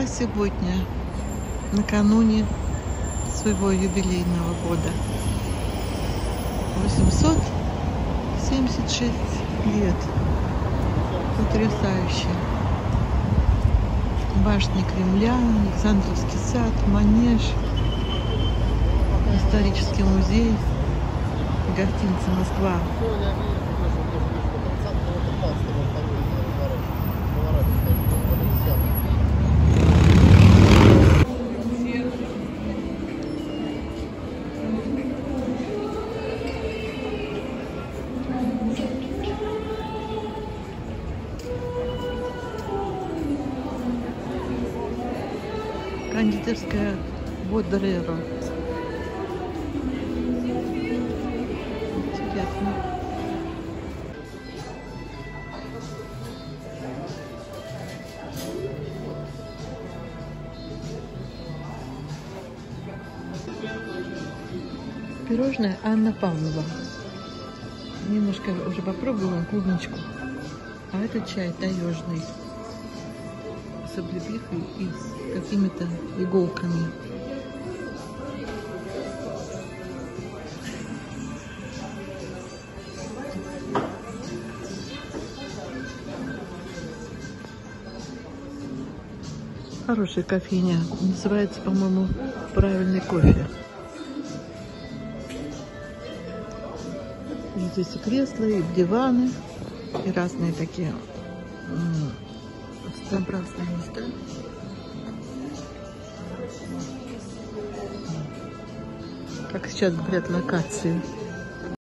пришла сегодня, накануне своего юбилейного года. 876 лет. Потрясающе. Башня Кремля, Александровский сад, Манеж, исторический музей, гостиница Москва. Кондитерская Бодреро. Интересно. Пирожное Анна Павлова. Немножко уже попробовала клубничку. А это чай таежный. С облепихой и с какими-то иголками. Хорошая кофейня. Называется, по-моему, «Правильный кофе». И здесь и кресла, и диваны, и разные такие своеобразные места. Как сейчас говорят, локации.